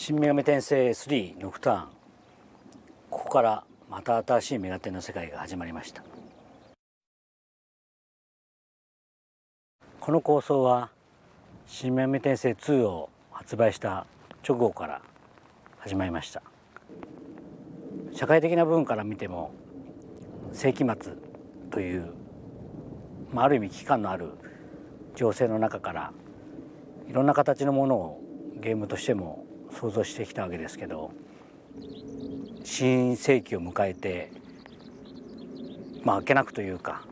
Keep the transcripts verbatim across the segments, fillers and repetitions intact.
新女神転生スリーノクターン、ここからまた新しいメガテンの世界が始まりました。この構想は新女神転生ツーを発売した直後から始まりました。社会的な部分から見ても世紀末という、まあ、ある意味危機感のある情勢の中からいろんな形のものをゲームとしても想像してきたわけですけど、新世紀を迎えて、まあ明けなくというか、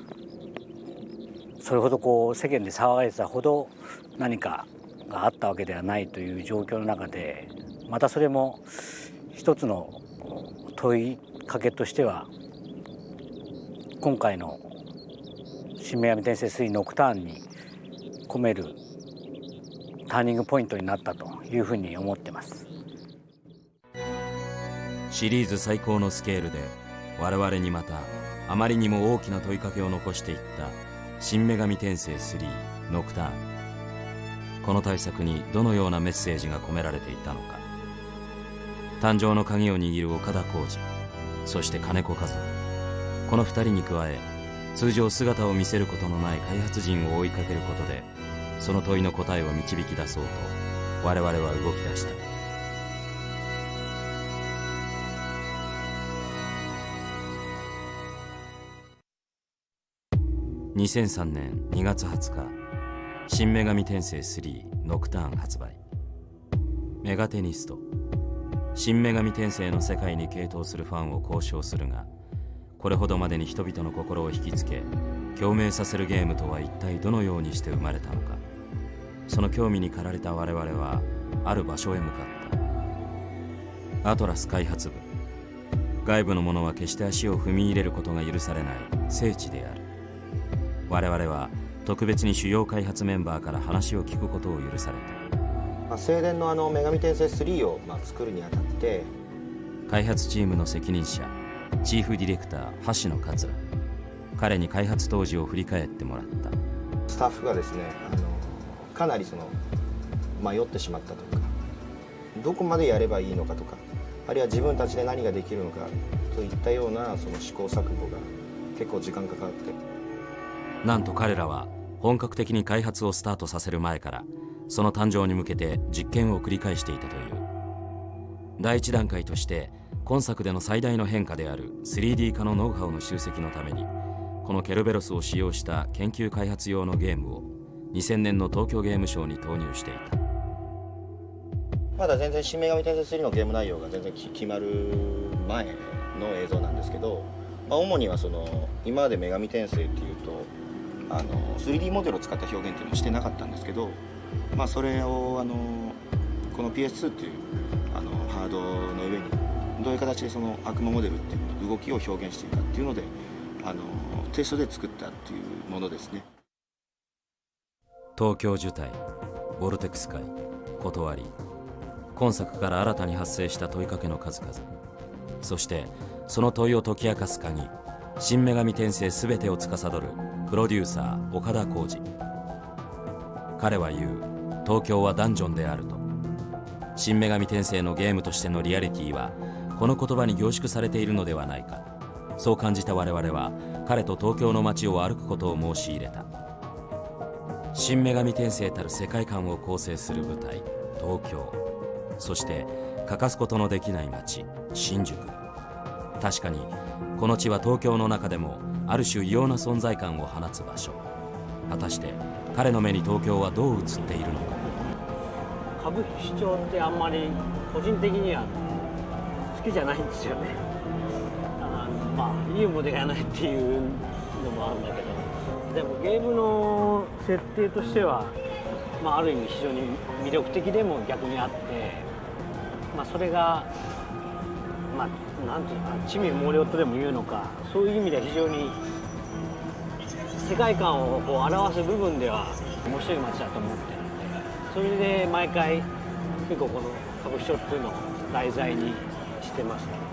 それほどこう世間で騒がれてたほど何かがあったわけではないという状況の中で、またそれも一つの問いかけとしては今回の新女神転生スリーノクターンに込めるターニングポイントになったというふうに思ってます。 シリーズ最高のスケールで我々にまたあまりにも大きな問いかけを残していった新女神転生スリーノクターン。この大作にどのようなメッセージが込められていたのか。誕生の鍵を握る岡田浩二、そして金子和夫、このふたりに加え通常姿を見せることのない開発陣を追いかけることでその問いの答えを導き出そうと我々は動き出した。にせんさんねんにがつはつか、新女神転生スリーノクターン発売。メガテニスト、新女神転生の世界に傾倒するファンを交渉するが、これほどまでに人々の心を引きつけ共鳴させるゲームとは一体どのようにして生まれたのか。その興味に駆られた我々はある場所へ向かった。アトラス開発部。外部の者は決して足を踏み入れることが許されない聖地である。我々は特別に主要開発メンバーから話を聞くことを許された。 まあ、正殿のあの女神転生スリーをまあ作るにあたって開発チームの責任者チーフディレクター橋野桂、彼に開発当時を振り返ってもらった。 スタッフがですね、あのかなりその迷ってしまったというか、どこまでやればいいのかとか、あるいは自分たちで何ができるのかといったようなその試行錯誤が結構時間かかって、 なんと彼らは本格的に開発をスタートさせる前からその誕生に向けて実験を繰り返していたという。第一段階として今作での最大の変化である スリーディー 化のノウハウの集積のために、このケルベロスを使用した研究開発用のゲームをにせんねんの東京ゲームショウに投入していた。 まだ全然新女神転生スリーのゲーム内容が全然決まる前の映像なんですけど、まあ、主にはその今まで女神転生っていうとあの スリーディー モデルを使った表現っていうのをしてなかったんですけど、まあ、それをあのこの ピーエスツー っていうあのハードの上にどういう形でその悪魔モデルっていう動きを表現していくかっていうのであのテストで作ったっていうものですね。 東京受胎、ボルテクス界、断り、今作から新たに発生した問いかけの数々、そしてその問いを解き明かす鍵、新女神転生すべてを司るプロデューサー岡田浩二。彼は言う、東京はダンジョンであると。新女神転生のゲームとしてのリアリティはこの言葉に凝縮されているのではないか。そう感じた我々は彼と東京の街を歩くことを申し入れた。新女神転生たる世界観を構成する舞台東京、そして欠かすことのできない街新宿。確かにこの地は東京の中でもある種異様な存在感を放つ場所。果たして彼の目に東京はどう映っているのか。 歌舞伎町ってあんまり個人的には好きじゃないんですよね。あまあいい思い出がないっていうのもあるんだけど、でもゲームの設定としては、まあ、ある意味非常に魅力的でも逆にあって、まあ、それがまあなんていうのかな、地味猛量とでも言うのか、そういう意味では非常に世界観をこう表す部分では面白い街だと思ってるので、それで毎回結構この歌舞伎町っていうのを題材にしてますね。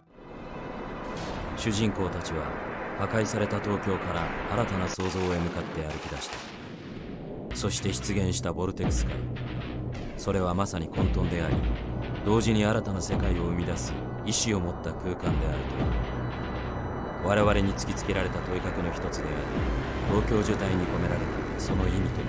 主人公たちは破壊された東京から新たな創造へ向かって歩き出した。そして出現したボルテクス界、それはまさに混沌であり同時に新たな世界を生み出す意志を持った空間であるという我々に突きつけられた問いかけの一つである東京樹海に込められたその意味とは。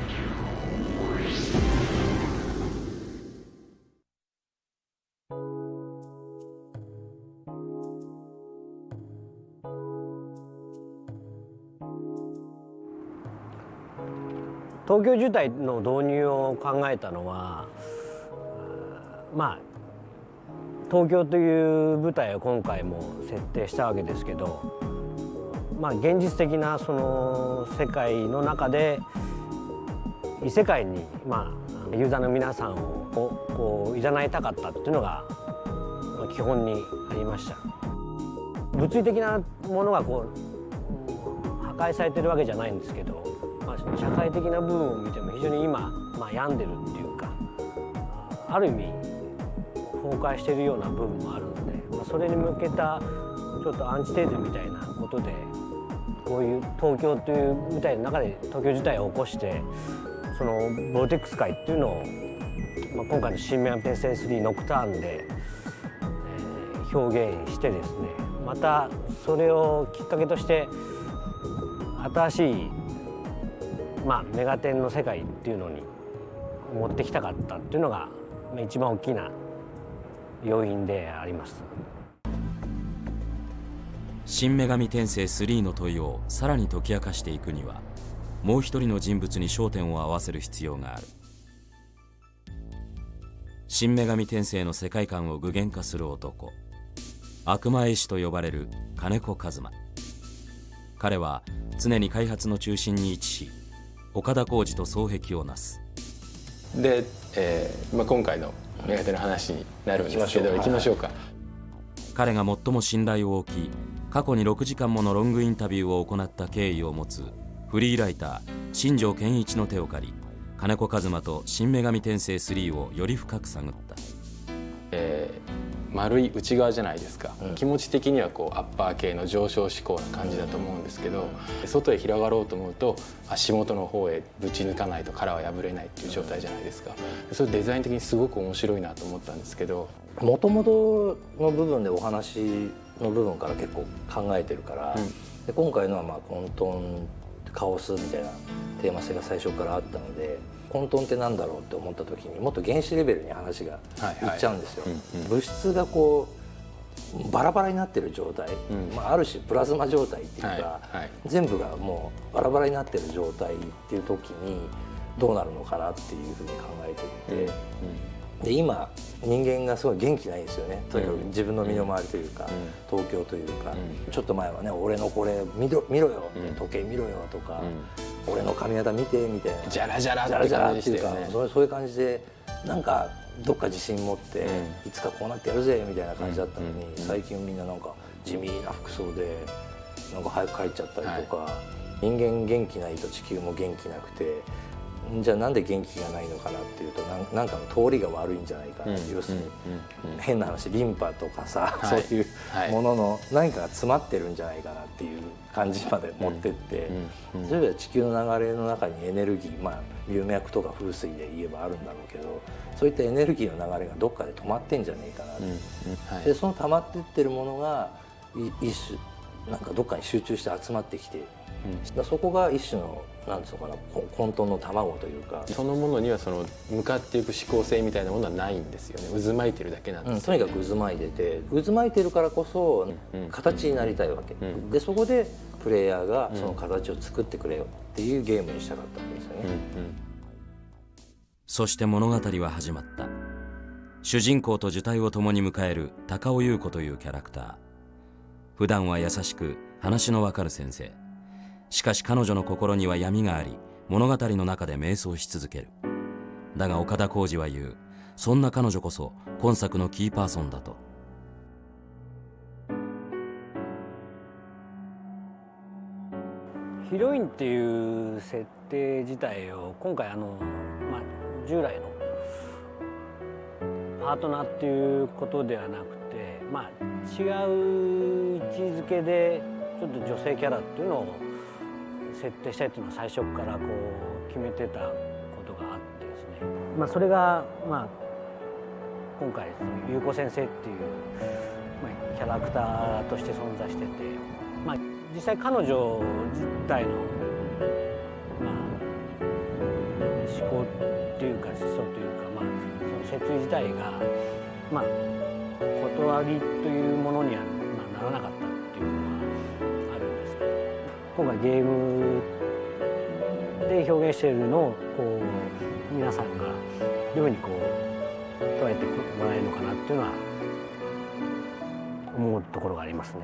東京樹海の導入を考えたのは、まあ東京という舞台を今回も設定したわけですけど、まあ現実的なその世界の中で異世界にまあユーザーの皆さんをこういざないたかったっていうのが基本にありました。物理的なものがこう破壊されてるわけじゃないんですけど、まあ、社会的な部分を見ても非常に今、まあ、病んでるっていうか、ある意味崩壊しているような部分もあるので、まあ、それに向けたちょっとアンチテーゼみたいなことでこういう東京という舞台の中で東京自体を起こしてそのボルテックス界っていうのを、まあ、今回の「新女神転生スリーノクターンで」えー、表現してですね、またそれをきっかけとして新しい、まあ、メガテンの世界っていうのに持ってきたかったっていうのが一番大きな要因であります。 新女神転生スリーの問いをさらに解き明かしていくにはもう一人の人物に焦点を合わせる必要がある。新女神転生の世界観を具現化する男、悪魔絵師と呼ばれる金子一馬。彼は常に開発の中心に位置し岡田浩二と双璧をなす。 で、えーまあ、今回のメガテンの話になるんですけど、行きましょうか。 彼が最も信頼を置き過去にろくじかんものロングインタビューを行った経緯を持つフリーライター新庄健一の手を借り、金子一馬と新女神転生スリーをより深く探った。 えー、丸い内側じゃないですか、うん、気持ち的にはこうアッパー系の上昇志向な感じだと思うんですけど、うん、外へ広がろうと思うと足元の方へぶち抜かないと殻は破れないっていう状態じゃないですか。それデザイン的にすごく面白いなと思ったんですけど、 もともとの部分でお話の部分から結構考えてるから、うん、で今回のはまあ混沌カオスみたいなテーマ性が最初からあったので、混沌ってなんだろうって思った時にもっと原子レベルに話がいっちゃうんですよ。物質がこうバラバラになってる状態、うん、まあ、ある種プラズマ状態っていうか、はいはい、全部がもうバラバラになってる状態っていう時にどうなるのかなっていうふうに考えていて、うんうん、で今人間がすごい元気ないんですよね。とにかく自分の身の回りというか、うん、東京というか、うん、ちょっと前はね「俺のこれ見ろ見ろよ」うん、時計見ろよ」とか、うん「俺の髪型見て」みたいなジャラジャラって感じでしたよね。 そういう感じでなんかどっか自信持って、うん、いつかこうなってやるぜみたいな感じだったのに、うん、最近みんななんか地味な服装でなんか早く帰っちゃったりとか、はい、人間元気ないと地球も元気なくて。じゃあなんで元気がないのかなっていうと、なんかの通りが悪いんじゃないかな、うん、要するに、うんうん、変な話リンパとかさ、はい、そういうものの何かが詰まってるんじゃないかなっていう感じまで持ってって、うんうん、そういう意味では地球の流れの中にエネルギー、まあ龍脈とか風水で言えばあるんだろうけど、そういったエネルギーの流れがどっかで止まってんじゃねえかなって、うんうん、はい、でその溜まってってるものが一種なんかどっかに集中して集まってきて、うん、そこが一種のなんつうのかな、混沌の卵というか、 そのものにはその向かっていく思考性みたいなものはないんですよね。渦巻いてるだけなんですよね、 うん、とにかく渦巻いてて、渦巻いてるからこそ形になりたいわけ、うん、でそこでプレイヤーがその形を作ってくれよっていうゲームにしたかったんですよね、うんうん、 そして物語は始まった。主人公と受胎を共に迎える高尾優子というキャラクター。普段は優しく話のわかる先生。しかし彼女の心には闇があり、物語の中で迷走し続ける。だが岡田浩二は言う、そんな彼女こそ今作のキーパーソンだと。 ヒロインっていう設定自体を今回あの、まあ、従来のパートナーっていうことではなくて、まあ、違う位置づけでちょっと女性キャラっていうのを設定したいっていうのは最初からこう決めてたことがあってですね、まあ、それがまあ今回優子先生っていう、まあ、キャラクターとして存在してて、まあ、実際彼女自体の、まあ、思考っていうか思想というか、まあ、その説自体が、まあ、断りというものには、まあ、ならなかったっていうのはあるんですけど、今回ゲームで表現しているのをこう皆さんがどういうふうにこう捉えてもらえるのかなっていうのは思うところがありますね。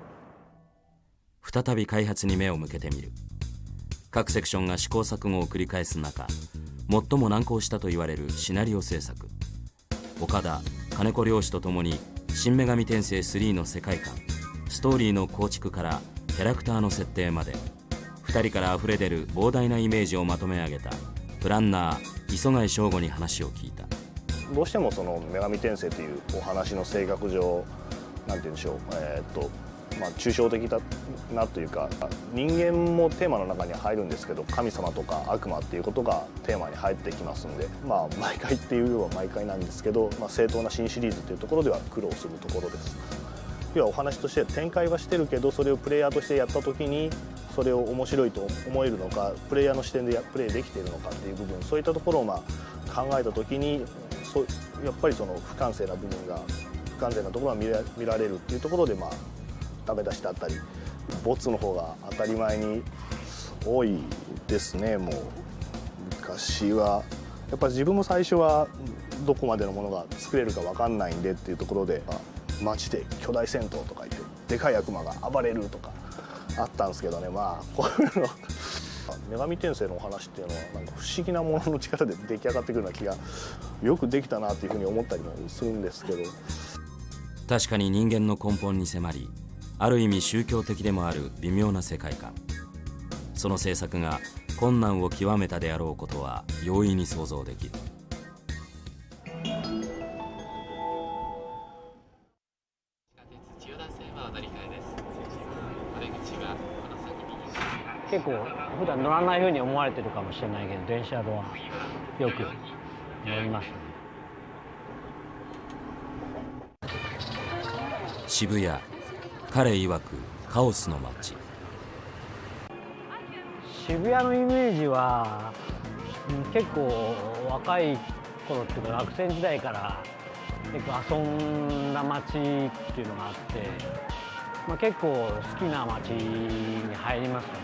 再び開発に目を向けてみる。各セクションが試行錯誤を繰り返す中、最も難航したと言われるシナリオ制作。岡田、金子漁師とともに「新女神転生スリー」の世界観、ストーリーの構築からキャラクターの設定まで、ふたりからあふれ出る膨大なイメージをまとめ上げたプランナー磯貝翔吾に話を聞いた。 どうしてもその女神転生というお話の性格上、なんて言うんでしょう、えーっとまあ、抽象的だなというか、人間もテーマの中には入るんですけど、神様とか悪魔っていうことがテーマに入ってきますんで、まあ毎回っていうようは毎回なんですけど、まあ、正当な新シリーズというところでは苦労するところです。要はお話として展開はしてるけど、それをプレイヤーとしてやった時にそれを面白いと思えるのか、プレイヤーの視点でプレイできているのかっていう部分、そういったところをまあ考えた時に、そやっぱりその不完成な部分が不完全なところが見ら、見られるっていうところで、まあダメ出しだったりボツの方が当たり前に多いですね。もう昔はやっぱり自分も最初はどこまでのものが作れるか分かんないんでっていうところで、街で巨大戦闘とか言ってでかい悪魔が暴れるとかあったんですけどね、まあこういうの女神転生のお話っていうのはなんか不思議なものの力で出来上がってくるような気がよくできたなっていうふうに思ったりもするんですけど。 確かに人間の根本に迫り、ある意味宗教的でもある微妙な世界観。その制作が困難を極めたであろうことは容易に想像できる。 結構普段乗らないふうに思われてるかもしれないけど、電車はよく乗りますね。 渋谷、彼曰くカオスの街。 渋谷のイメージは結構若い頃っていうか学生時代から結構遊んだ街っていうのがあって、まあ、結構好きな街に入りますよね。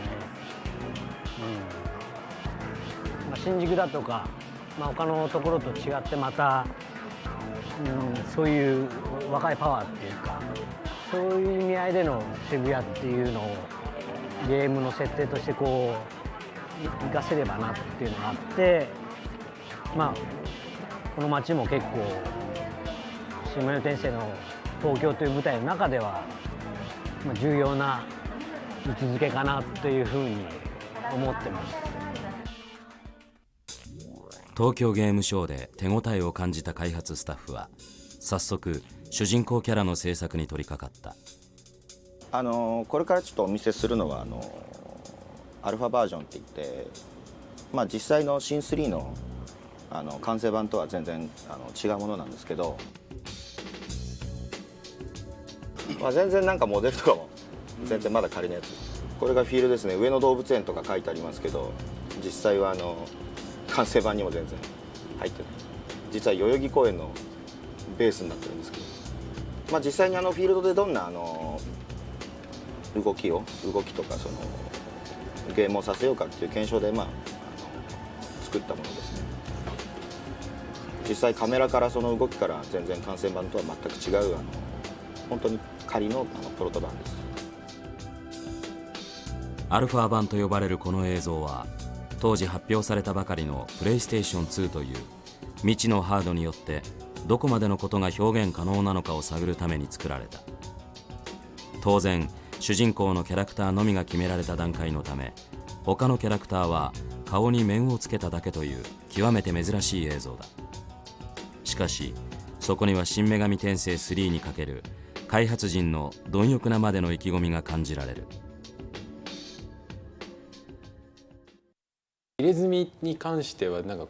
うんまあ、新宿だとか、まあ、他のところと違ってまた、うん、そういう若いパワーっていうか、そういう意味合いでの渋谷っていうのをゲームの設定としてこう活かせればなっていうのがあって、まあこの街も結構新女神転生の東京という舞台の中では重要な位置づけかなというふうに思ってます。 東京ゲームショウで手応えを感じた開発スタッフは早速主人公キャラの制作に取り掛かった。 あのこれからちょっとお見せするのはあのアルファバージョンっていって、まあ、実際のシンスリーのあの完成版とは全然あの違うものなんですけど、まあ、全然なんかモデルとかも全然まだ仮のやつ、これがフィールですね。上野動物園とか書いてありますけど、実際はあの完成版にも全然入ってない。実は代々木公園のベースになってるんですけど、まあ、実際にあのフィールドでどんなあの動きを動きとかそのゲームをさせようかっていう検証で、まあ、あの作ったものですね。実際カメラからその動きから全然完成版とは全く違うあの本当に仮のあのプロト版です。 アルファ版と呼ばれるこの映像は当時発表されたばかりのプレイステーションツーという未知のハードによってどこまでのことが表現可能なのかを探るために作られた。当然主人公のキャラクターのみが決められた段階のため、他のキャラクターは顔に面をつけただけという極めて珍しい映像だ。しかしそこには新女神転生スリーにかける開発陣の貪欲なまでの意気込みが感じられる。 入れ墨に関してはなんかこう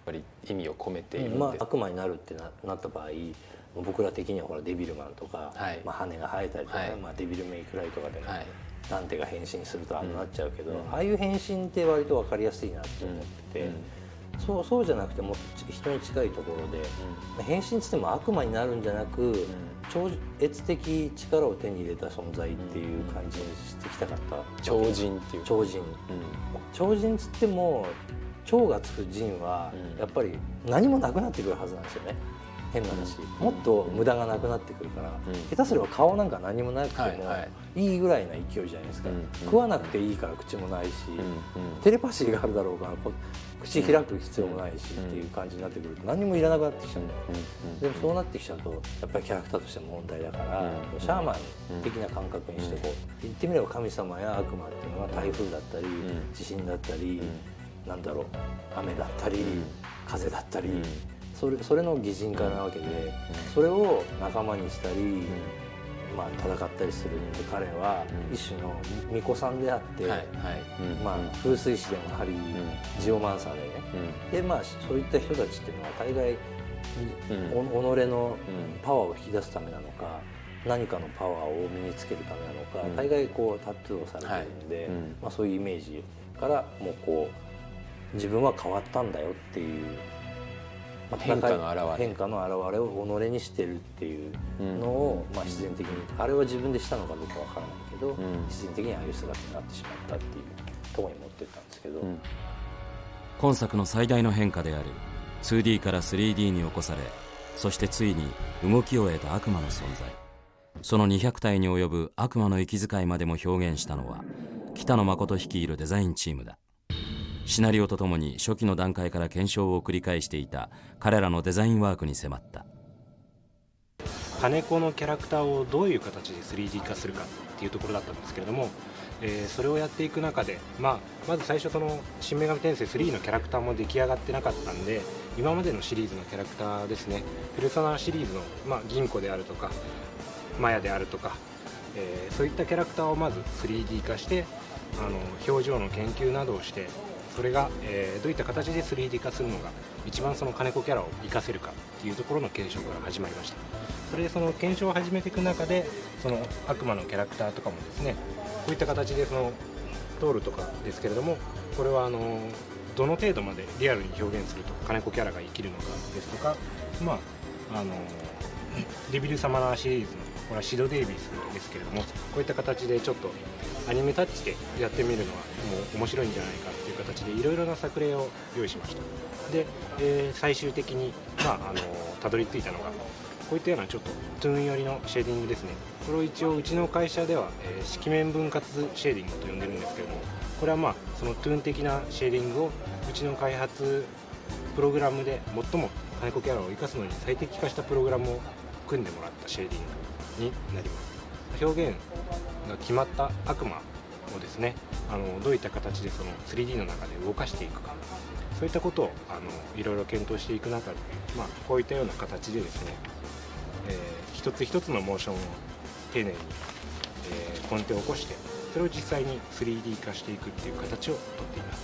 ぱり意味を込めているんです、 まあ、悪魔になるって な, なった場合僕ら的にはほらデビルマンとか、はい、まあ、羽が生えたりとか、はい、まあ、デビルメイクライとかでも、はい、ダンテが変身するとああなっちゃうけど、うん、ああいう変身って割と分かりやすいなって思ってて、うんうん、そうそうじゃなくても人に近いところで、うん、変身っつっても悪魔になるんじゃなく、うん、超越的力を手に入れた存在っていう感じにしてきたかった。 超人っていう超人、うん、超人っつっても超がつく人はやっぱり何もなくなってくるはずなんですよね。変な話、もっと無駄がなくなってくるから、うん、下手すれば顔なんか何もなくてもいいぐらいな勢いじゃないですか、うん、食わなくていいから口もないし、うん、テレパシーがあるだろうから口開く必要もないしっていう感じになってくると何もいらなくなってきちゃうんだよ、うん、でもそうなってきちゃうとやっぱりキャラクターとして問題だから、うん、シャーマン的な感覚にしてこう言ってみれば神様や悪魔っていうのは台風だったり、うん、地震だったり、うん、なんだろう雨だったり、うん、風だったり、うん、それ、それの擬人化なわけで、うん、それを仲間にしたり、うん、まあ、戦ったりするんで彼は一種の巫女さんであって、はいはい、まあ、風水師でもあり、うん、ジオマンサーでね、うん、でまあそういった人たちっていうのは大概、うん、己のパワーを引き出すためなのか何かのパワーを身につけるためなのか、うん、大概こうタトゥーをされてるんで、はい、うん、まあ、そういうイメージからもうこう自分は変わったんだよっていう。 変化の表れ変化の表れを己にしてるっていうのを、まあ、自然的にあれは自分でしたのかどうかわからないけど、うん、自然的にああいう姿になってしまったっていうところに持ってったんですけど、うん、 今作の最大の変化である ツーディー から スリーディー に起こされ、そしてついに動きを得た悪魔の存在、そのにひゃく体に及ぶ悪魔の息遣いまでも表現したのは北野誠率いるデザインチームだ。シナリオとともに初期の段階から検証を繰り返していた彼らのデザインワークに迫った。 金子のキャラクターをどういう形で スリーディー 化するかっていうところだったんですけれども、えー、それをやっていく中で、まあ、まず最初その「新女神転生スリー」のキャラクターも出来上がってなかったんで、今までのシリーズのキャラクターですね、ペルソナシリーズの、まあ、銀子であるとかマヤであるとか、えー、そういったキャラクターをまず スリーディー 化してあの表情の研究などをして、それが、えー、どういった形で スリーディー 化するのが一番その金子キャラを活かせるかっていうところの検証から始まりました。それでその検証を始めていく中で、その悪魔のキャラクターとかもですね、こういった形でそのトールとかですけれども、これはあのどの程度までリアルに表現すると金子キャラが生きるのかですとか、まああのデビルサマナーシリーズのこれはシド・デイビスですけれども、こういった形でちょっとアニメタッチでやってみるのはもう面白いんじゃないかっていう形でいろいろな作例を用意しました。で、えー、最終的に、まあ、あのたどり着いたのがこういったようなちょっとトゥーン寄りのシェーディングですね。これを一応うちの会社では、えー、色面分割シェーディングと呼んでるんですけれども、これはまあそのトゥーン的なシェーディングをうちの開発プログラムで最も金子キャラを生かすのに最適化したプログラムを組んでもらったシェーディングになります。表現が決まった悪魔をですね、あのどういった形でその スリーディー の中で動かしていくか、そういったことをあのいろいろ検討していく中で、まあ、こういったような形でですね、えー、一つ一つのモーションを丁寧に、えー、コンテを起こして、それを実際に スリーディー 化していくっていう形をとっています。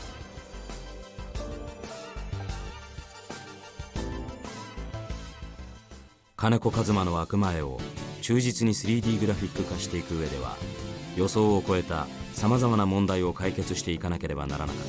金子一馬の悪魔絵を忠実に スリーディー グラフィック化していく上では、予想を超えたさまざまな問題を解決していかなければならなかった。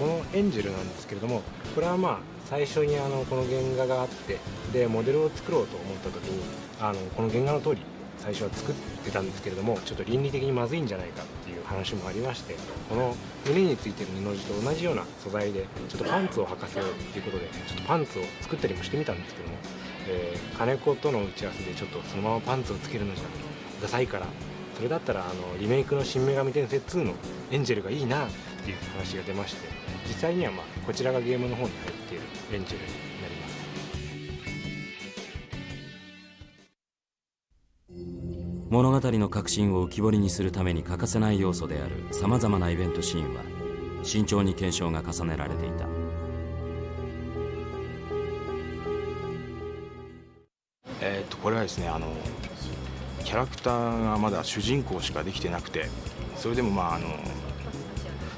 このエンジェルなんですけれども、これはまあ最初にあのこの原画があって、でモデルを作ろうと思った時にあのこの原画の通り最初は作ってたんですけれども、ちょっと倫理的にまずいんじゃないかっていう話もありまして、この胸についてる布地と同じような素材でちょっとパンツを履かせようっていうことで、ちょっとパンツを作ったりもしてみたんですけども、えー、金子との打ち合わせでちょっとそのままパンツをつけるのじゃダサいから、それだったらあのリメイクの「新女神転生ツー」のエンジェルがいいなっていう話が出まして、実際にはまあこちらがゲームの方に入っているエンジェルになります。 物語の核心を浮き彫りにするために欠かせない要素であるさまざまなイベントシーンは慎重に検証が重ねられていた。 えー、っとこれはですね、あのキャラクターがまだ主人公しかできてなくて、それでもまああの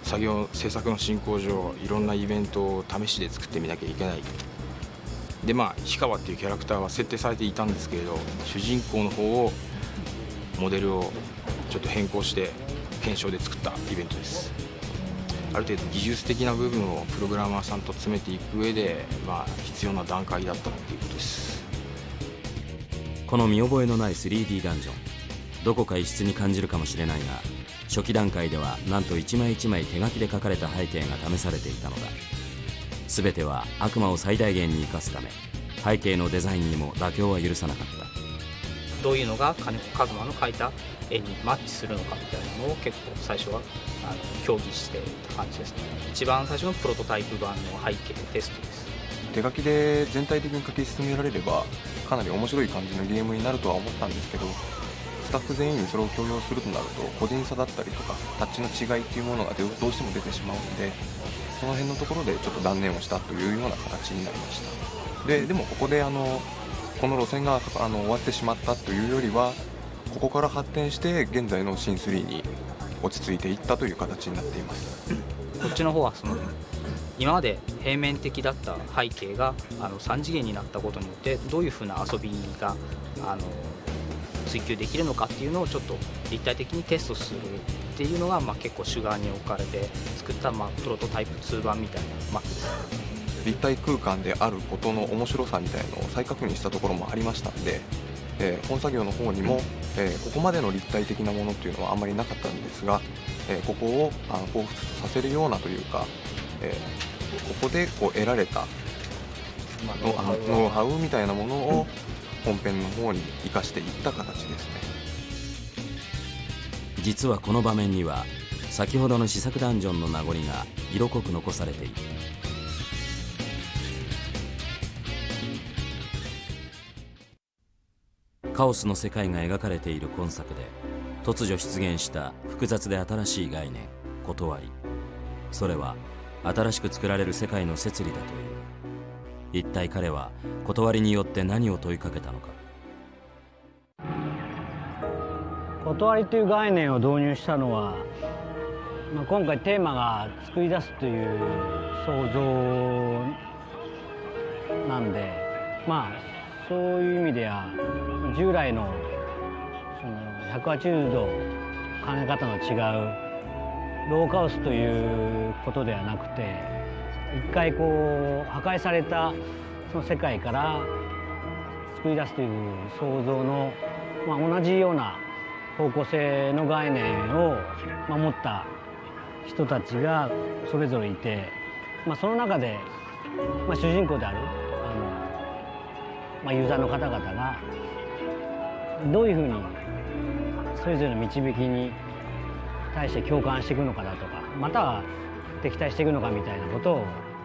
作業制作の進行上いろんなイベントを試しで作ってみなきゃいけない。でまあ氷川っていうキャラクターは設定されていたんですけれど、主人公の方をモデルをちょっと変更して検証で作ったイベントです。ある程度技術的な部分をプログラマーさんと詰めていく上で、まあ、必要な段階だったということです。 この見覚えのない スリーディー ダンジョン、どこか異質に感じるかもしれないが、初期段階ではなんと一枚一枚手書きで描かれた背景が試されていたのだ。全ては悪魔を最大限に生かすため、背景のデザインにも妥協は許さなかった。 どういうのが金子一馬の描いた絵にマッチするのかみたいなのを結構最初はあの協議してた感じですね。一番最初のプロトタイプ版の背景テストです。 手書きで全体的に書き進められればかなり面白い感じのゲームになるとは思ったんですけど、スタッフ全員にそれを強要するとなると個人差だったりとかタッチの違いっていうものがどうしても出てしまうので、その辺のところでちょっと断念をしたというような形になりました。ででもここであのこの路線があの終わってしまったというよりは、ここから発展して現在のシンスリーに落ち着いていったという形になっています。 こっちの方はその今まで平面的だった背景があのさん次元になったことによってどういうふうな遊びがあの追求できるのかっていうのをちょっと立体的にテストするっていうのが、まあ、結構主眼に置かれて作った、まあ、プロトタイプツー版みたいなマックです。 立体空間であることの面白さみたいのを再確認したところもありましたので、えー、本作業の方にも、えー、ここまでの立体的なものっていうのはあんまりなかったんですが、えー、ここをあの彷彿とさせるようなというか、えー、ここでこう得られたノウハウみたいなものを本編の方に生かしていった形ですね。 実はこの場面には先ほどの試作ダンジョンの名残が色濃く残されている。カオスの世界が描かれている今作で突如出現した複雑で新しい概念、断り。それは新しく作られる世界の摂理だという。一体彼は断りによって何を問いかけたのか。 断りという概念を導入したのは、まあ、今回テーマが作り出すという想像なんで、まあそういう意味では従来のそのひゃくはちじゅうど考え方の違うローカオスということではなくて、一回こう破壊されたその世界から作り出すという想像の、まあ、同じような方向性の概念を守った人たちがそれぞれいて、まあ、その中で、まあ、主人公であるあの、まあ、ユーザーの方々がどういうふうにそれぞれの導きに対して共感していくのかだとか、または敵対していくのかみたいなことを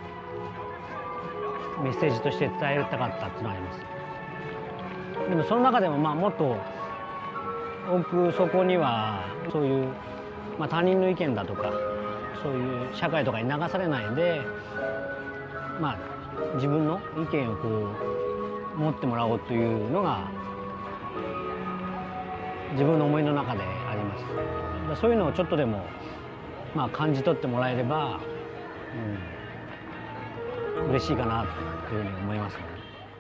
メッセージとして伝えたかったっていうのがあります。でもその中でもまあもっと多くそこにはそういう、まあ、他人の意見だとかそういう社会とかに流されないで、まあ、自分の意見をこう持ってもらおうというのが自分の思いの中であります。そういうのをちょっとでも、まあ、感じ取ってもらえれば、うん、嬉しいかなというふうに思いますね。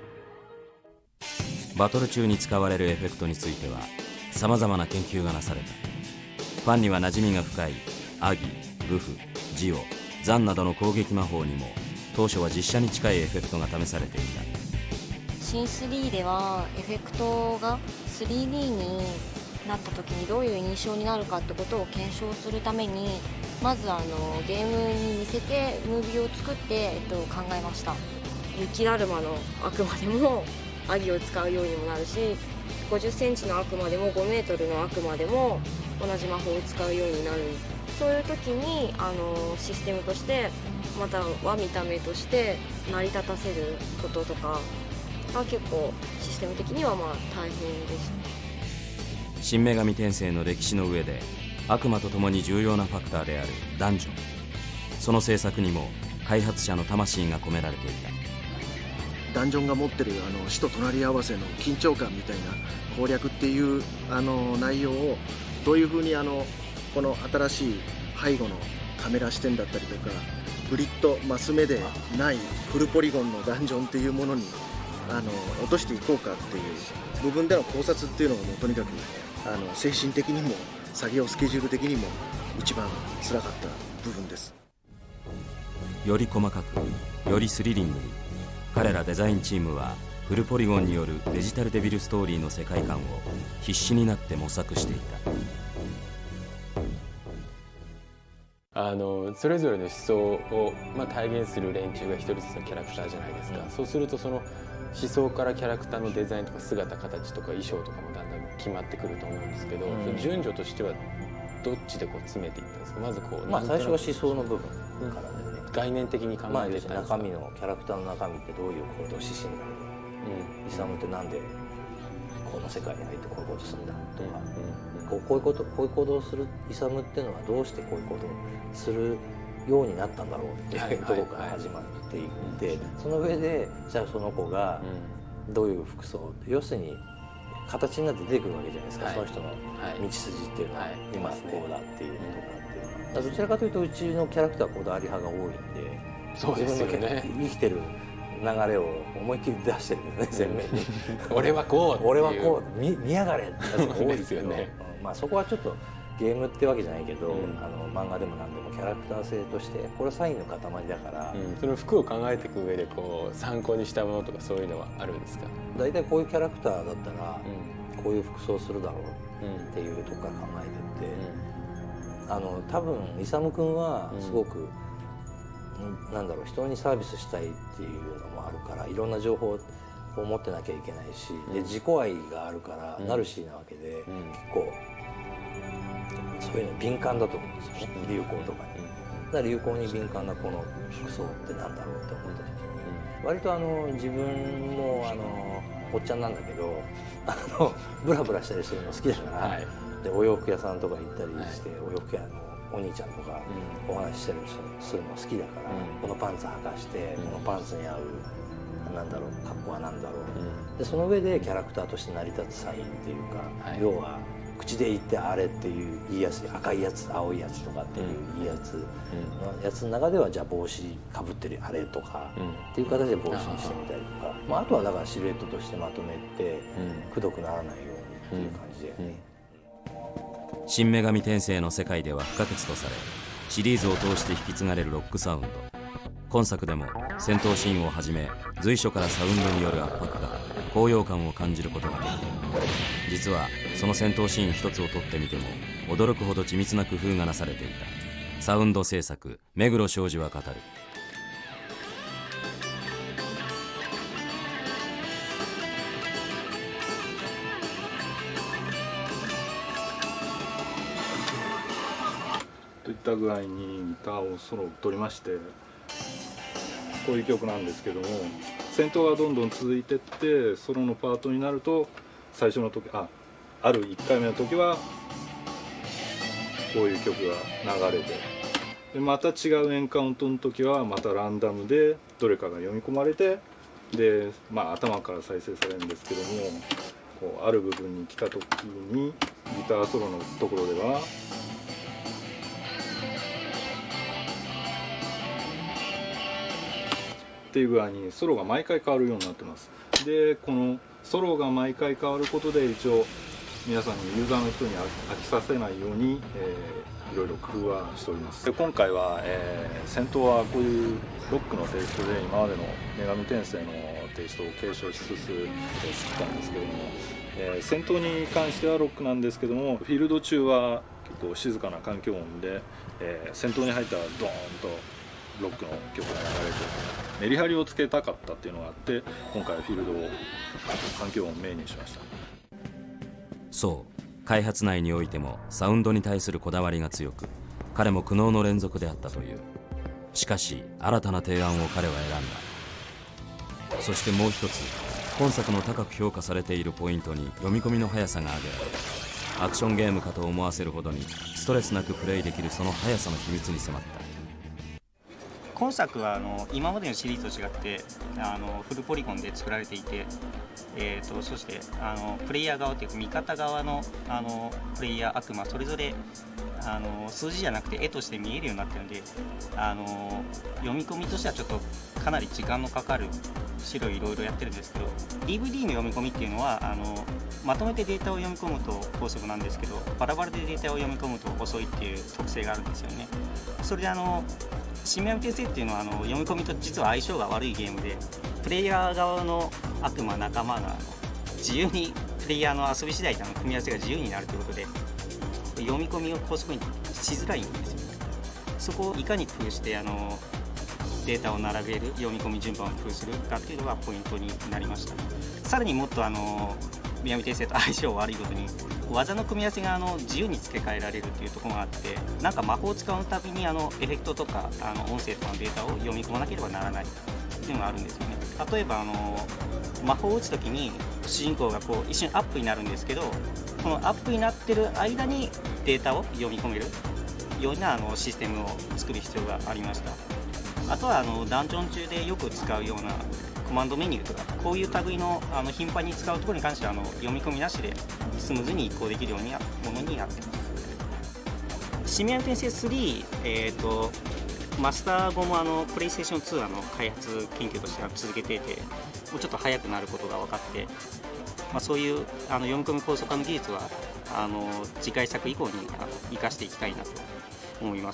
バトル中に使われるエフェクトについてはさまざまな研究がなされた。ファンには馴染みが深いアギ、グフ、ジオ、ザンなどの攻撃魔法にも当初は実写に近いエフェクトが試されていた。 シンスリーではエフェクトが スリーディー になった時にどういう印象になるかってことを検証するために、まずあのゲームに似せてムービーを作って、えっと、考えました。雪だるまの悪魔でもアギを使うようにもなるし、ごじゅっセンチの悪魔でもごメートルの悪魔でも同じ魔法を使うようになる。そういう時にあのシステムとしてまたは見た目として成り立たせることとかが結構システム的にはまあ大変でした。 新女神転生の歴史の上で悪魔と共に重要なファクターであるダンジョン、その制作にも開発者の魂が込められていた。 ダンジョンが持ってるあの死と隣り合わせの緊張感みたいな攻略っていうあの内容をどういうふうにあのこの新しい背後のカメラ視点だったりとかグリッドマス目でないフルポリゴンのダンジョンっていうものにあの落としていこうかっていう部分での考察っていうのがもうとにかくあの精神的にも作業スケジュール的にも一番辛かった部分です。 より細かくよりスリリングに、彼らデザインチームはフルポリゴンによるデジタルデビルストーリーの世界観を必死になって模索していた。あのそれぞれの思想を、まあ、体現する連中が一人ずつのキャラクターじゃないですか、うん、そうするとその思想からキャラクターのデザインとか姿形とか衣装とかもだんだん決まってくると思うんですけど、うん、順序としてはどっちでこう詰めていったんですか。まずこう、 まあ、最初は思想の部分からね、うん、 概念的に考えてたんですか。 まあ、中身のキャラクターの中身ってどういう行動指針なのか、うん、イサムってなんでこの世界に入ってこういうことするんだとか、うんうん、こうこういうことこういう行動をするイサムっていうのはどうしてこういうことをするようになったんだろうっていうところから始まっていって、はいはいはい、その上でじゃあその子がどういう服装、うん、要するに形になって出てくるわけじゃないですか、はい、その人の道筋っていうのは、はい、今こうだっていうところがあって、どちらかというとうちのキャラクターはこだわり派が多いんで、 そうですよね、 自分の生きてる流れを思いっきり出してるんですよね、前面に俺はこう俺はこう 見, 見やがれってやつが多いですよねまあそこはちょっとゲームってわけじゃないけど、うん、あの漫画でも何でもキャラクター性としてこれはサインの塊だから、 うん、その服を考えていく上でこう参考にしたものとかそういうのはあるんですか。 大体こういうキャラクターだったら、うん、こういう服装するだろうっていうとこから考えてって、うん、あの多分イサム君はすごく、うん、なんだろう、人にサービスしたいっていうのもあるからいろんな情報を持ってなきゃいけないし、うん、で自己愛があるからナルシーなわけで、うん、結構そういうの敏感だと思うんですよね、流行とかに。だから流行に敏感なこの服装ってなんだろうって思った時に、割とあの自分もあのおっちゃんなんだけどあのブラブラしたりするの好きだから、はい、でお洋服屋さんとか行ったりして、はい、お洋服屋のお兄ちゃんとかお話ししたりするの好きだから、うん、このパンツ履かして、うん、このパンツに合うなんだろう格好は何だろう、うん、でその上でキャラクターとして成り立つサインっていうか、はい、要は口で言ってあれっていう言いやすい赤いやつ青いやつとかっていういいやつのやつの中ではじゃあ帽子かぶってるあれとかっていう形で帽子にしてみたりとか、まあ、あとはだからシルエットとしてまとめてくどくならないようにっていう感じで、ね、 新女神転生の世界では不可欠とされシリーズを通して引き継がれるロックサウンド。今作でも戦闘シーンをはじめ随所からサウンドによる圧迫が高揚感を感じることができる。実はその戦闘シーン一つをとってみても驚くほど緻密な工夫がなされていた。サウンド制作目黒庄司は語る。 といった具合にギターをソロを取りまして、こういう曲なんですけども、戦闘がどんどん続いてってソロのパートになると最初の時ああるいっかいめの時はこういう曲が流れて、でまた違うエンカウントの時はまたランダムでどれかが読み込まれて、で、まあ、頭から再生されるんですけども、こうある部分に来た時にギターソロのところではっていう具合にソロが毎回変わるようになってます。でこのソロが毎回変わることで一応皆さんにユーザーの人に飽きさせないように、えー、いろいろ工夫はしております。で今回は、えー、戦闘はこういうロックのテイストで今までの女神転生のテイストを継承しつつ、えー、作ったんですけども、えー、戦闘に関してはロックなんですけども、フィールド中は結構静かな環境音で、えー、戦闘に入ったらドーンとロックの曲が流れてメリハリをつけたかったっていうのがあって、今回はフィールドを環境音をメインにしました。 そう開発内においてもサウンドに対するこだわりが強く、彼も苦悩の連続であったという。しかし新たな提案を彼は選んだ。そしてもう一つ、今作の高く評価されているポイントに読み込みの速さが挙げられる。アクションゲームかと思わせるほどにストレスなくプレイできるその速さの秘密に迫った。 今作はあの今までのシリーズと違ってあのフルポリゴンで作られていて、えー、とそしてあのプレイヤー側というか味方側のあのプレイヤー悪魔それぞれあの数字じゃなくて絵として見えるようになってるので、あの読み込みとしてはちょっとかなり時間のかかる資料いろいろやってるんですけど、 ディーブイディー の読み込みっていうのはあのまとめてデータを読み込むと高速なんですけど、バラバラでデータを読み込むと遅いっていう特性があるんですよね。それであの新女神転生っていうのはあの読み込みと実は相性が悪いゲームで、プレイヤー側の悪魔仲間があの自由にプレイヤーの遊び次第であの組み合わせが自由になるということで、読み込みを高速にしづらいんですよ。そこをいかに工夫してあのデータを並べる読み込み順番を工夫するかっていうのがポイントになりました。さらにもっとあの女神転生と相性悪いことに、技の組み合わせがあの自由に付け替えられるというところがあって、なんか魔法を使うたびにあのエフェクトとかあの音声とかのデータを読み込まなければならないっていうのがあるんですよね。例えばあの魔法を打つときに主人公がこう一瞬アップになるんですけど、このアップになってる間にデータを読み込めるようなあのシステムを作る必要がありました。あとはあのダンジョン中でよく使うようなコマンドメニューとか、こういう類のあの頻繁に使うところに関してはあの読み込みなしでスムーズに移行できるようなものになっています。新女神転生スリー、えーとマスター後もあのプレイステーションツーあの開発研究としては続けていて、もうちょっと早くなることが分かって、まあ、そういうあの読み込み高速化の技術はあの次回作以降に生かしていきたいなと思います。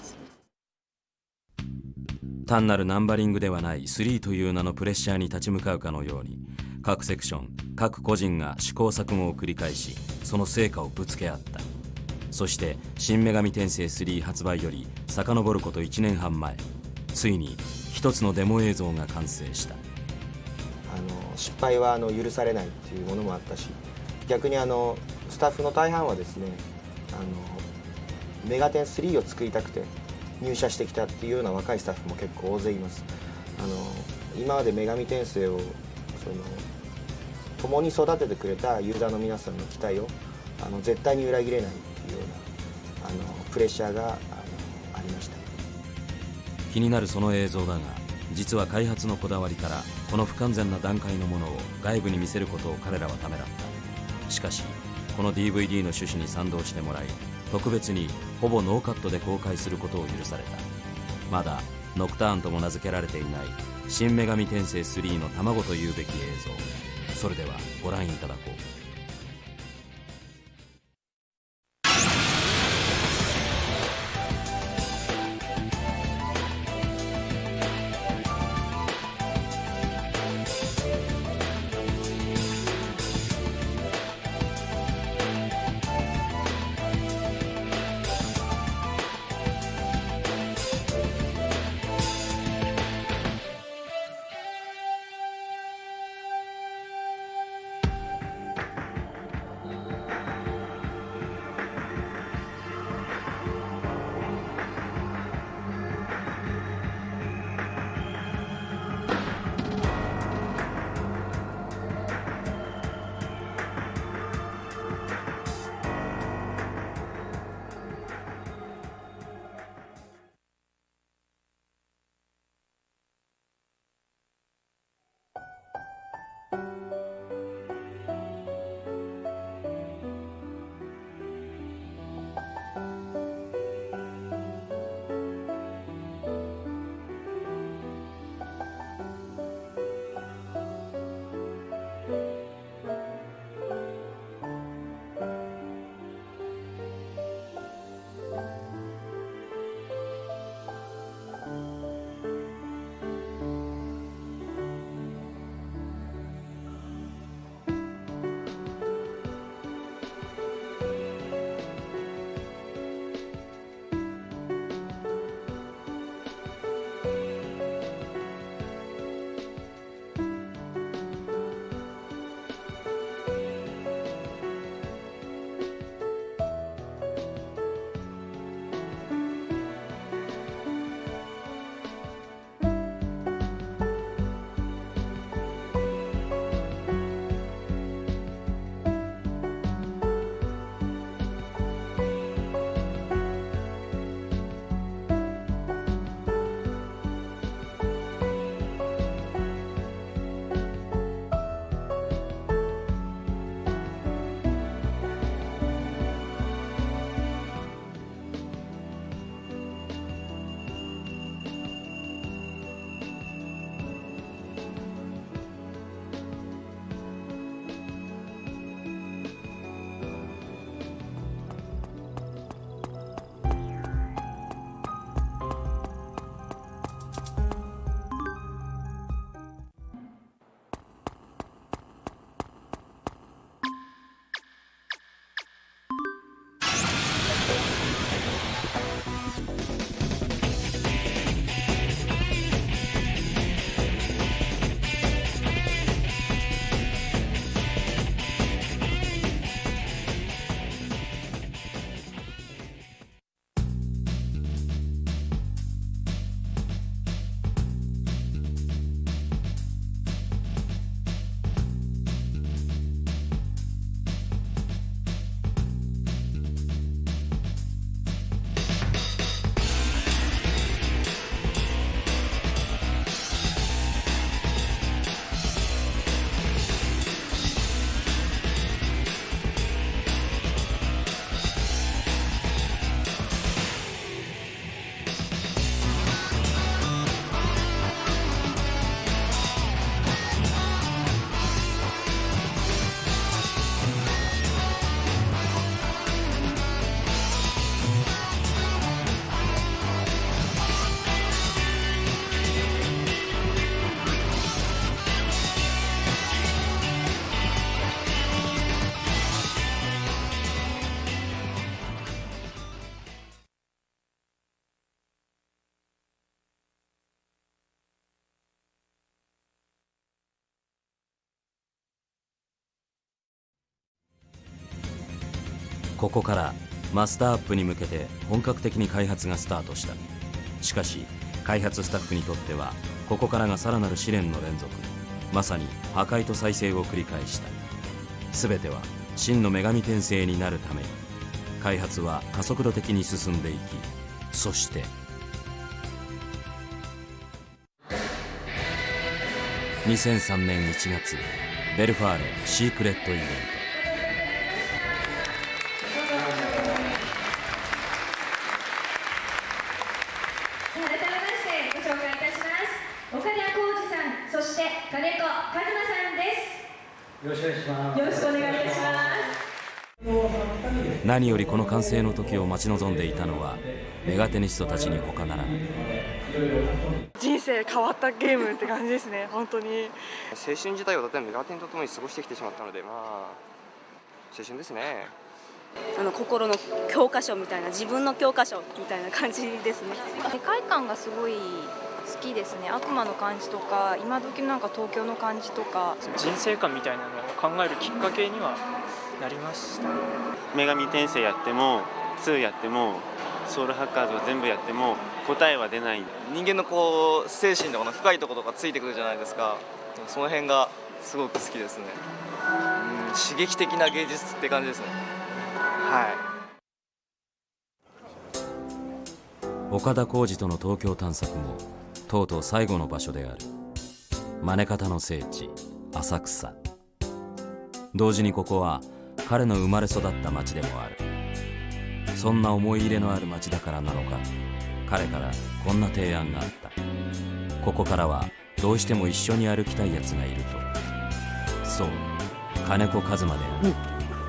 単なるナンバリングではないスリーという名のプレッシャーに立ち向かうかのように、各セクション各個人が試行錯誤を繰り返し、その成果をぶつけ合った。そして「新女神転生スリー」発売より遡ることいちねんはんまえ、ついに一つのデモ映像が完成した。あの失敗はあの許されないっていうものもあったし、逆にあのスタッフの大半はですね、あのメガテンスリーを作りたくて入社してきたっていうような若いスタッフも結構大勢います。あの今まで女神転生をその共に育ててくれたユーザーの皆さんの期待をあの絶対に裏切れないっていうようなあのプレッシャーがあのありました。 気になるその映像だが、実は開発のこだわりからこの不完全な段階のものを外部に見せることを彼らはためらった。しかしこの ディーブイディー の趣旨に賛同してもらい、特別にほぼノーカットで公開することを許された。まだノクターンとも名付けられていない新女神転生スリーの卵というべき映像、それではご覧いただこう。 ここからマスターアップに向けて本格的に開発がスタートした。しかし開発スタッフにとってはここからがさらなる試練の連続、まさに破壊と再生を繰り返した。全ては真の女神転生になるために。開発は加速度的に進んでいき、そしてにせんさんねんいちがつ、ベルファーレシークレットイベント。 改めましてご紹介いたします。岡田浩二さん、そして金子和馬さんです。 よろしくお願いします。 よろしくお願いいたします。 何よりこの完成の時を待ち望んでいたのはメガテニストたちに他ならない。 人生変わったゲームって感じですね。本当に青春時代を例えばメガテンとともに過ごしてきてしまったので、まあ青春ですね。 あの心の教科書みたいな、自分の教科書みたいな感じですね。 世界観がすごい好きですね。悪魔の感じとか、今時のなんか東京の感じとか、 人生観みたいなのを考えるきっかけにはなりました。 女神転生やってもツーやってもソウルハッカーズを全部やっても答えは出ない。 人間のこう精神とかの深いところとかついてくるじゃないですか。その辺がすごく好きですね。うん、刺激的な芸術って感じですね。はい。 岡田浩二との東京探索もとうとう最後の場所である。マネ方の聖地浅草。同時にここは彼の生まれ育った町でもある。そんな思い入れのある町だからなのか、彼からこんな提案があった。ここからはどうしても一緒に歩きたいやつがいると。そう、金子和馬である。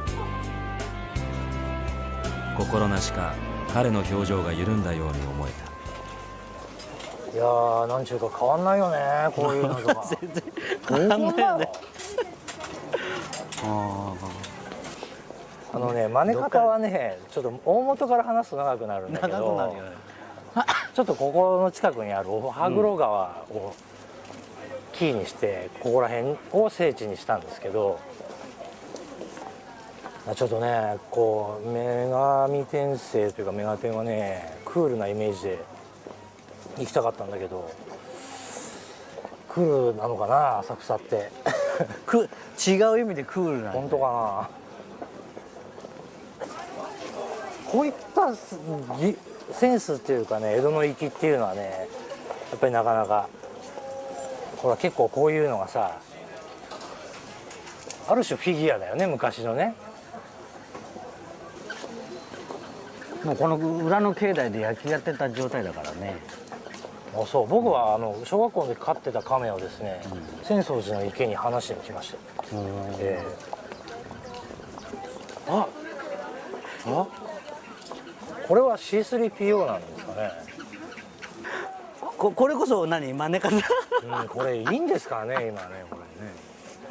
心なしか彼の表情が緩んだように思えた。いやー、なんちゅうか変わんないよね、こういうのとか。 全然変わんないよね。 ああのね、真似方はね、ちょっと大元から話すと長くなるんだけど、ちょっとここの近くにある羽黒川をキーにしてここら辺を聖地にしたんですけど、ちょっとね、こう女神転生というかメガテンはね、クールなイメージで行きたかったんだけど、クールなのかな、浅草って。 く違う意味でクールな。 本当かな。こういったセンスっていうかね、江戸の粋っていうのはね、やっぱりなかなか、ほら結構こういうのがさ、ある種フィギュアだよね、昔のね。 もうこの裏の境内で野球やってた状態だからね。 あ、そう、僕はあの小学校で飼ってた亀をですね、うん、浅草寺の池に放してきました。えー、ああこれは シースリーピーオー なんですかね。 こ, これこそ何真似方、うん、 これいいんですかね、今ね、これね。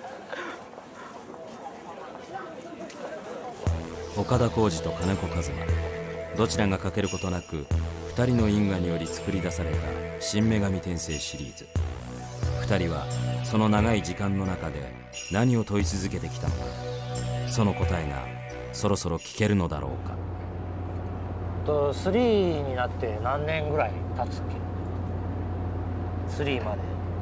岡田浩二と金子和馬、どちらが欠けることなくふたりの因果により作り出された新女神転生シリーズ。ふたりはその長い時間の中で何を問い続けてきたのか。その答えがそろそろ聞けるのだろうか。 とスリーになって何年ぐらい経つっけ。スリーまで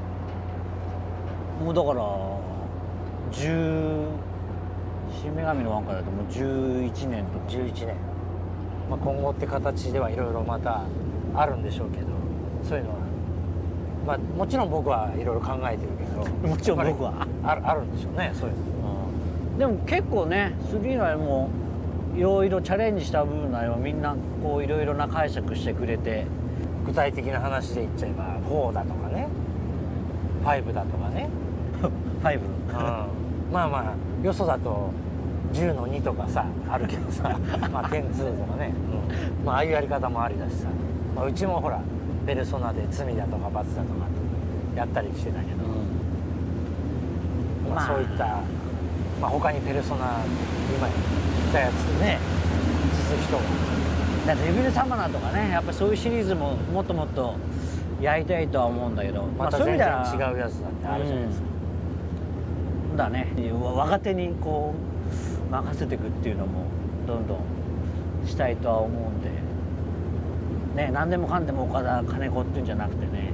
もうだからじゅう新女神のワンカだともうじゅういちねんとか。 じゅういちねん、まあ、今後って形ではいろいろまたあるんでしょうけど、そういうのは、まあ、もちろん僕はいろいろ考えてるけど、 もちろん僕はあ る, あるんでしょうね、そういうの、 うん、でも結構ねスリーのもいろいろチャレンジした部分のはみんなこういろいろな解釈してくれて、 具体的な話で言っちゃえばフォーだとかね、ファイブだとかね。 ファイブ、うん、 まあまあよそだとじゅうのにとかさあるけどさまあじゅうにとかね、うん、まあああいうやり方もありだしさ、まあ、うちもほらペルソナで罪だとか罰だとかやったりしてたけど、うん、まあ、そういった、まあ、他にペルソナ今言ったやつね続きとか、 だってデビルサマナとかね、やっぱそういうシリーズももっともっとやりたいとは思うんだけど、 また全然違うやつだってあるじゃないですか、 うん、だね、若手にこう任せていくっていうのもどんどんしたいとは思うんでね、何でもかんでも岡田金子っていうんじゃなくてね、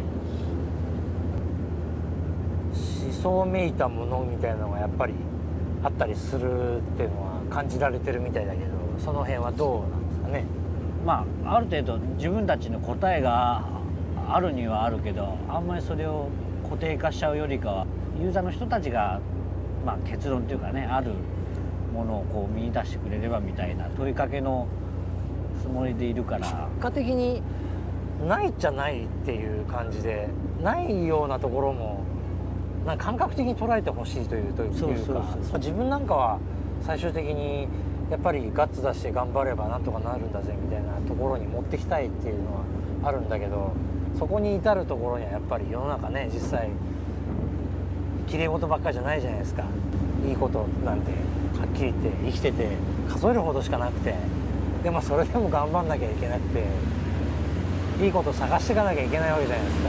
思想めいたものみたいなのがやっぱりあったりするっていうのは感じられてるみたいだけど、その辺はどうなんですかね。 まあある程度自分たちの答えがあるにはあるけど、あんまりそれを固定化しちゃうよりかはユーザーの人たちが、まあ、結論というかね、あるものをこう見出してくれればみたいな問いかけのつもりでいるから、 結果的にないっちゃないっていう感じで、ないようなところもなんか感覚的に捉えてほしいというというか、そうそうそう、自分なんかは最終的にやっぱりガッツ出して頑張ればなんとかなるんだぜみたいなところに持ってきたいっていうのはあるんだけど、そこに至るところにはやっぱり世の中ね、実際きれい事ばっかりじゃないじゃないですか。いいことなんてはっきり言って生きてて数えるほどしかなくて、でもそれでも頑張んなきゃいけなくて、いいこと探していかなきゃいけないわけじゃないですか。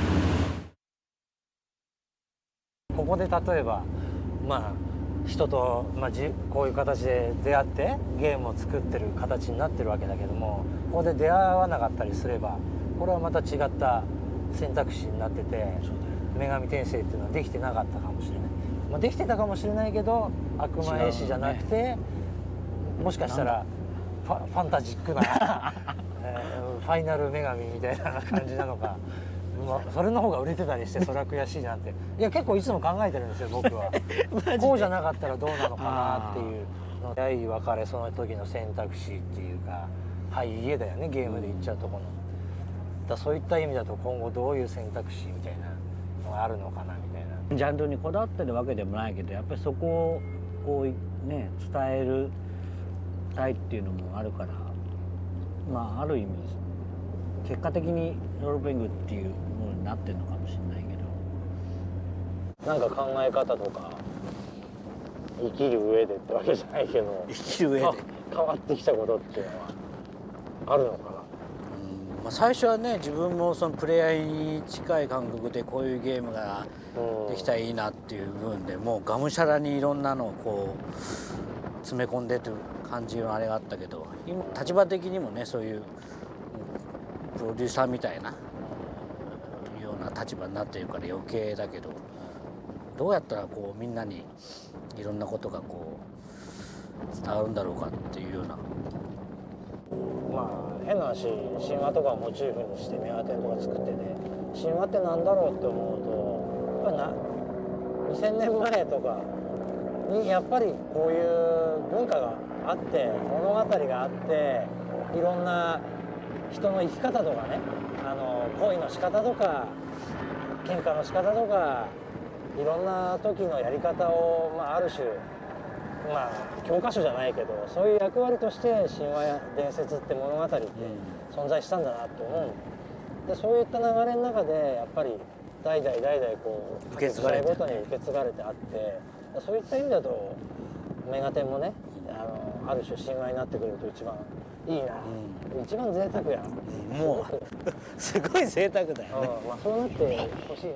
ここで例えばまあ人と、まあ、じこういう形で出会ってゲームを作ってる形になってるわけだけども、ここで出会わなかったりすればこれはまた違った選択肢になってて、女神転生っていうのはできてなかったかもしれない、まあ、できてたかもしれないけど悪魔絵師じゃなくて、ね、もしかしたらフ ァ, ファンタジックな、えー、ファイナル女神みたいな感じなのかまあ、それの方が売れてたりしてそれは悔しいなって、いや結構いつも考えてるんですよ僕はこうじゃなかったらどうなのかなっていうの、出会い別れその時の選択肢っていうか、はい家だよねゲームで言っちゃうとこの、だそういった意味だと今後どういう選択肢みたいなのがあるのかなみたいな。 ジャンルにこだわってるわけでもないけど、やっぱりそこをこうね伝えるたいっていうのもあるから、まあある意味結果的にロールプレイングっていうものになってるのかもしれないけど、なんか考え方とか生きる上でってわけじゃないけど、 生きる上で変わってきたことっていうのはあるのかな。 うん、まあ、最初はね自分もそのプレイヤーに近い感覚でこういうゲームができたらいいなっていう部分でもうがむしゃらにいろんなのをこう詰め込んでという感じのあれがあったけど、今立場的にもねそういうプロデューサーみたいなような立場になっているから余計だけど、どうやったらこうみんなにいろんなことがこう伝わるんだろうかっていうような、 まあ変な話、神話とかをモチーフにしてメガテンとか作ってね、神話ってなんだろうって思うとやっぱりなにせんねんまえとかにやっぱりこういう文化があって物語があって、いろんな人の生き方とかね、あの恋の仕方とか喧嘩の仕方とかいろんな時のやり方を、まあ、ある種、まあ、教科書じゃないけどそういう役割として神話や伝説って物語って存在したんだなと思う。でそういった流れの中でやっぱり代々代々こう受け継がれて、 ごとに受け継がれてあって、そういった意味だとメガテンもね、あのある種神話になってくれると一番いいな、うん、一番贅沢やん、 もうすごい贅沢だよね、 うん、まあ、そうなってほしいな。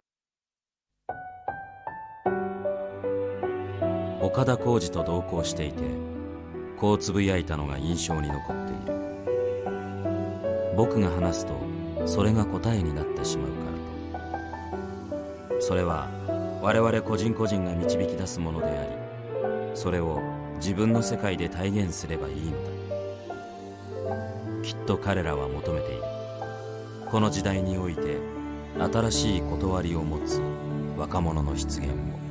岡田浩二と同行していてこうつぶやいたのが印象に残っている。僕が話すとそれが答えになってしまうからと。それは我々個人個人が導き出すものであり、それを自分の世界で体現すればいいのだ。きっと彼らは求めている。この時代において新しい断りを持つ若者の出現を。